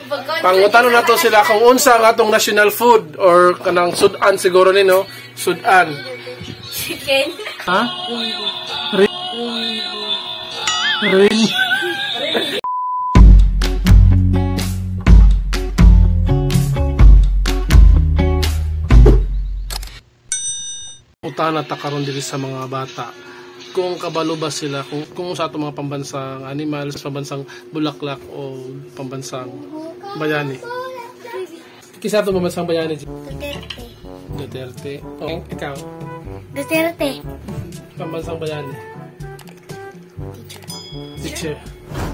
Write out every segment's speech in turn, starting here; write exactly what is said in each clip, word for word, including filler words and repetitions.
Pangutano na to sila kung unsa ang atong national food or kanang sudan siguro ni no? Sudan. Chicken. Ha? Rin. Rin. Utana ta karon diri sa mga bata. Kung kabalo ba sila kung kung sa atong mga pambansang animals, pambansang bulaklak o pambansang bayani. Kisa atong pambansang bayani? Duterte. Duterte. Oh, ikaw? Duterte. Pambansang bayani? Teacher. Teacher.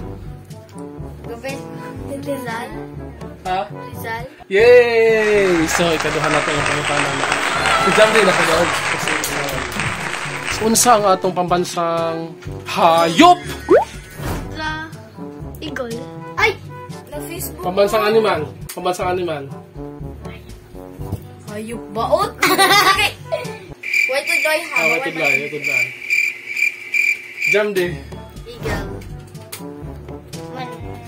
Government. Rizal. Ha? Rizal. Yay! So, ikaduhan natin ang pangutanan. Si Jamdi na kagawa. Unsa ang atong pambansang hayop? La Eagle. Ay! La Facebook. Pambansang animal. Pambansang animal. Hayop baot. Wait to die ha. Ah, wait to die. Wait to die. Jamdi. Eagle. Man.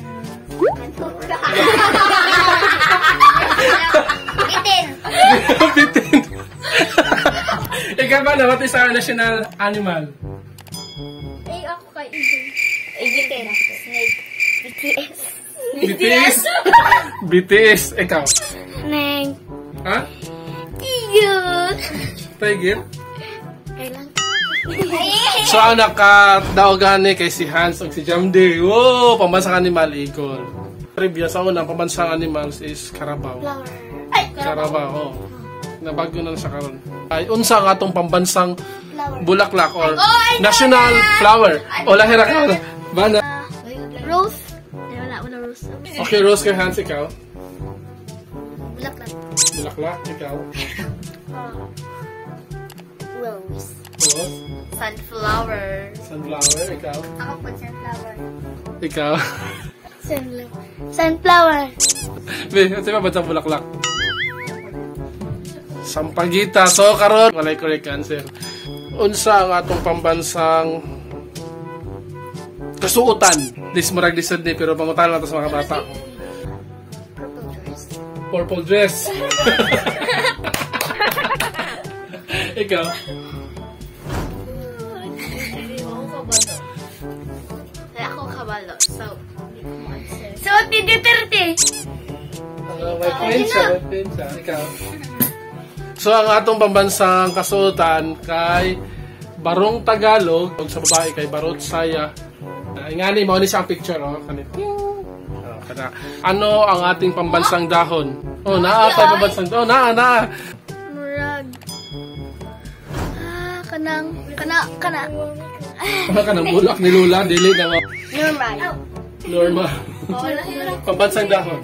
Bitin. Bitin. Ikaw ba na? What is our national animal? Eh, ako kay Eagle. Eagle. Snake. B T S. B T S? B T S. Ikaw? Neng. Ha? Eagle. Tiger? Kailan? So, ang nakadaogan kay si Hans o si Jamdi. Wow! Pambansang animal, eagle. Trivia sa unang pambansang animals is Carabao. Flower. Ay! Carabao, oh. Nabago na sa karon. Ay, unsa ang atong pambansang Flower. bulaklak or Oh, I know national that! flower? O, lahira ka. Bana. Rose. Ay, wala. Wala rose. Okay, Rose kay Hans, ikaw. Bulaklak. Bulaklak, ikaw. Rose. Rose. Sunflower. Sunflower, ikaw. Ako po sunflower. Ikaw. Sunflower. Sunflower. Be, kasi ba bansang bulaklak? Sampagita. So, karon walay correct answer. Unsa ang atong pambansang kasuotan? This murag lisod ni pero pangutan nato sa mga bata. Purple dress. Purple dress. Ikaw. Ako kabalo. So, so, Duterte. Uh, may point siya, may point siya. Ikaw. So, ang atong pambansang kasuotan kay Barong Tagalog, o sa babae kay Barot Saya. Uh, ingani, mao ni siya ang picture, oh. Kanit. Oh, kana. Ano ang ating pambansang dahon? Oh, naa pa pambansang dahon. Oh, naa, naa. Murag. Ah, kanang, kana, kana. Ano ka ng bulak ni Lula? Dili na mo. Normal. Norma. Pambansang dahon.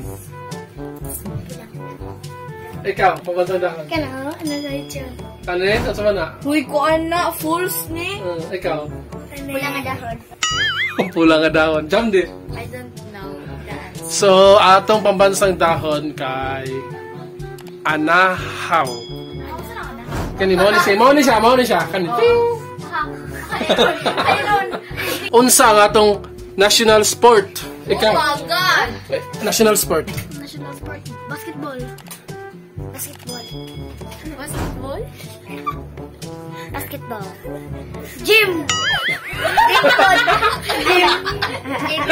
Ikaw, pambansang dahon. Kana, ano na ito? Ano yun? Ano sa na? Uy, ko ana, fools ni. Uh, ikaw. Pula nga dahon. Pula nga dahon. Jamdi. I don't know that. So, atong pambansang dahon kay Anahaw. Kani mo ni siya, mo ni siya, mo ni siya. Kani. Unsa ang atong national sport? Ikaw. Oh my God! National sport. National sport. Basketball. Basketball. Basketball? Basketball. Gym! Gym! Gym!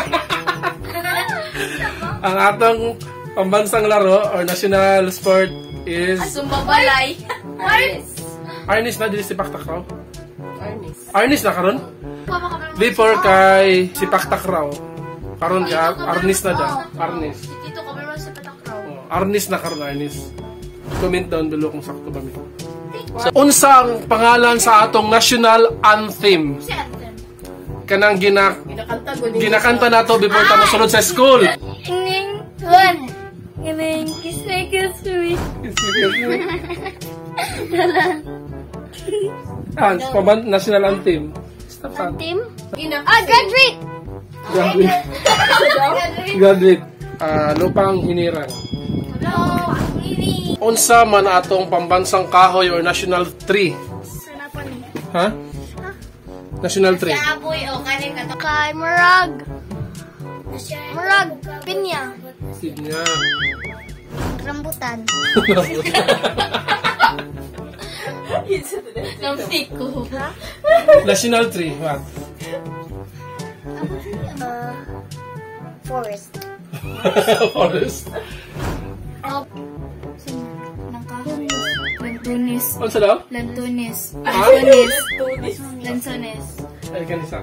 Ang atong pambansang laro or national sport is Sumbabalay. Arnis. Arnis na dili si Paktakraw. Arnis. Arnis na karon? Before kay si Paktakraw. Karon ka Arnis na daw. Arnis. Dito ka meron sa Patakraw. Oh, Arnis na karon Arnis. Comment down below kung sakto ba mi. So, unsang pangalan sa atong national anthem? Si Anthem. Kanang gina Ginakanta ko ginakanta nato before ta mosulod sa school. Ining one. Ining kiss me, kiss me. Hans, paban national anthem. Stop that. Anthem? Ah, graduate! Graduate. Graduate. Ah, lupang hinirang. Hello, Akiri. Unsa man atong pambansang kahoy or national tree? Sanapan ni. Ha? National tree. Aboy o kanin ka to. Kay Marag. Murag, pinya. Pinya. Rambutan. Lampiko. National tree, what? Uh, forest. Forest. Lantunis. Ano sa daw? Lantunis. Ha? Lantunis. Lansones. Ay, kanisa.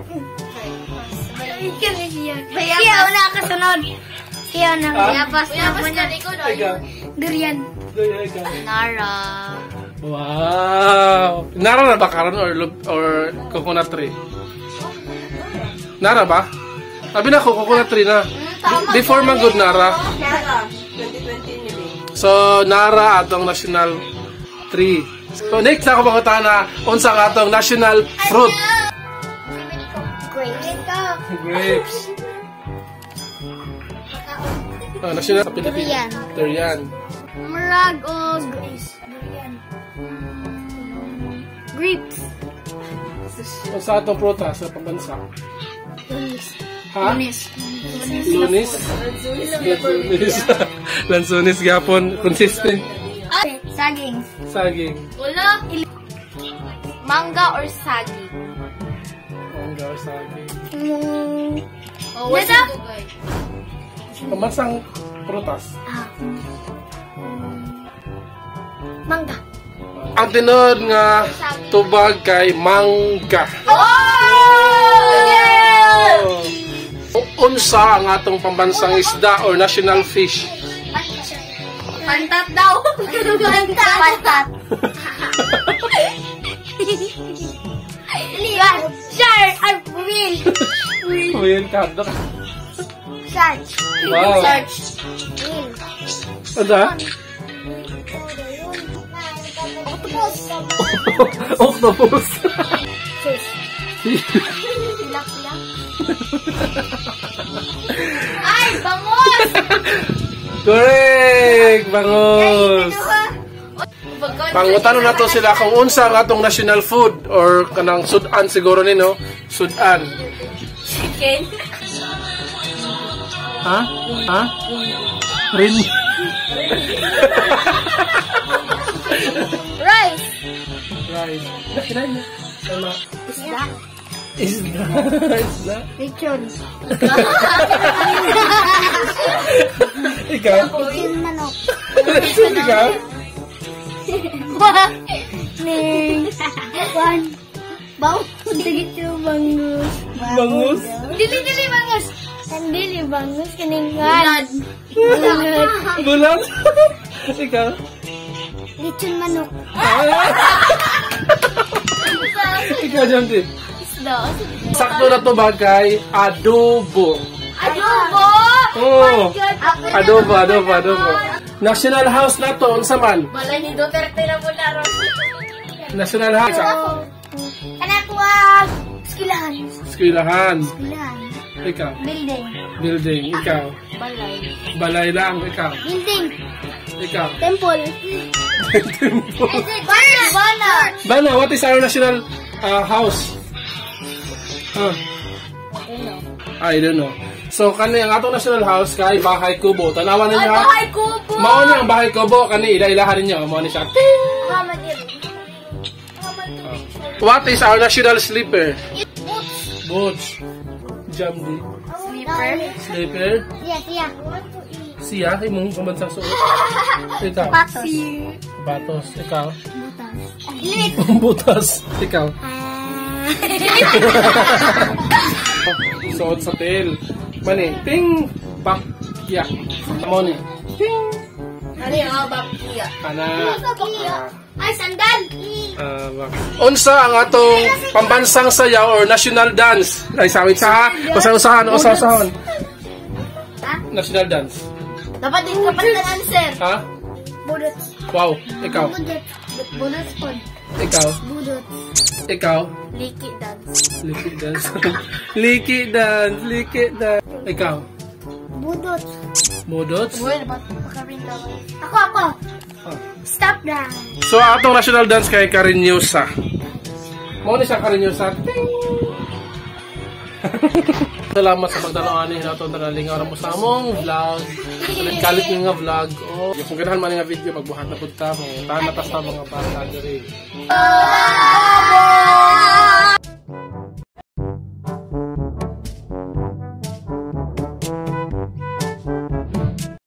Siya una kasunod. Siya na. Ah? Yabas na mo niya. Ikaw. Durian. Durian, ikaw. Nara. Wow! Nara na ba karon or lug- or coconut tree? Nara ba? Sabi na ko coconut tree na. Be- Before man good Nara. So Nara atong national tree. So next ako pangutan na unsa nga atong national fruit? Grapes. Grapes. Ah, national sa Pilipinas. Durian. Murag o durian. Grapes. Unsa atong prutas sa pambansa? Lunis. Ha? Lunis. Lunis? Lansunis. Lansunis gapon. Consistent. Saging. Saging. Wala. Mangga or saging? Mangga or saging. Mm. Oh, what's Neta? the dugay? Pambansang prutas. Ah. Mangga. Ang tinod nga tubag kay mangga. Oh! Unsa ang atong pambansang isda or national fish? Pantat daw. Pantat. Pantat. Lian. Shark. Ay, will. Uy, kado ka. Shark. Wow. Search. Will. Ano? Octopus. Octopus. Fish. Tilapia. Ay, bangus! Correct! Bangus! Pangutan na to sila kung unsa ang atong national food or kanang sudan siguro ni no? Sudan. Chicken. Ha? Ha? Rin. Rice. Right. Kinain na. Tama. Isda. Isda. Isda. Lechon. Ikaw? Lechon manok. Ikaw? Ning. One. Bang. Lechon bangus. Bangus? Dili dili bangus. Dili bangus kiningan. Bulad. Bulan? Ikaw? Lechon manok. Ikaw, Janty. Isda. Sakto na to bagay, adobo. Adobo! Oh, adobo, adobo, adobo. National house na to, unsa man? Balay ni Duterte na muna ron. National house. Kana tuwag. Skilahan. Eskwelahan. Skilahan. Ikaw. Building. Building. Ikaw. Balay. Balay lang. Ikaw. Building. Ikaw. Temple. Bana! Bana! Bana, what is our national uh, house? Huh? I don't know. So, kani ang atong national house kay Bahay Kubo. Tanawan ninyo ha? Bahay kubo! Mao ni ang Bahay Kubo. Kani, ila-ilahan ninyo. Mao ni siya. What is our national slipper? Boots. Jamdi. Slipper. Slipper. Siya, siya. Siya, imong pambansang suot. Ikaw. Patos. Batos. Ikaw. Butas. Lit. Butas. Ikaw. Suot sa tail. Mani. Ting. Bak. Ya. Amo ni. Ting. Ano yung mga bakya? Ana. Ay, sandal. Ah, bak. Unsa ang atong pambansang sayaw or national dance? Ay, sawit sa ha? Usa-usahan, usa-usahan. National dance. Dapat din kapal na answer. Ha? Budot. Wow. Ikaw. Budot. Budot pod. Ikaw. Budot. Ikaw. Liki dance. Liki dance. Liki dance. Liki dance. Ikaw. Budot. Modots. Uy, dapat makarin daw. Ako, ako. Ah. Stop dance. So, atong national dance kay Cariñosa. Mo ni siya Cariñosa. Salamat sa pagdalaw ani nato na lingaw ra mo sa among vlog. Kalit nga vlog. Oh, kung ganahan man nga video magbuhat na pud ta mo. Tahan na tas ta mga bata diri.